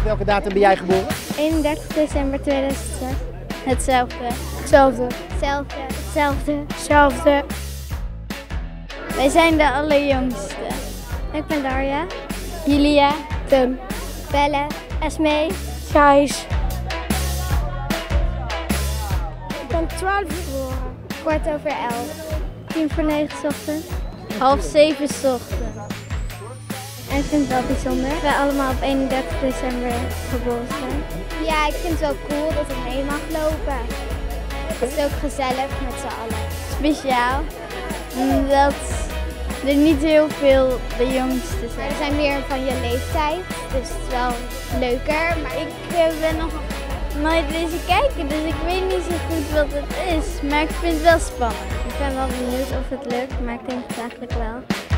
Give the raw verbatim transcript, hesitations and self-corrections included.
welke datum ben jij geboren? eenendertig december tweeduizend zes. Hetzelfde. Hetzelfde. Hetzelfde. Hetzelfde. Hetzelfde. Wij zijn de allerjongste. Ik ben Darja. Julia. Tim. Belle. Esmee. Gijs. Ik ben twaalf geboren. Kwart over elf. Tien voor negen 's ochtends. Half zeven 's ochtends. En ik vind het wel bijzonder dat wij allemaal op eenendertig december geboren zijn. Ja, ik vind het wel cool dat ik mee mag lopen. Het is ook gezellig met z'n allen. Speciaal, omdat er niet heel veel de jongsten zijn. Er zijn meer van je leeftijd, dus het is wel leuker. Maar ik ben nog nooit deze kijken, dus ik weet niet zo goed wat het is. Maar ik vind het wel spannend. Ik ben wel benieuwd of het lukt, maar ik denk het eigenlijk wel.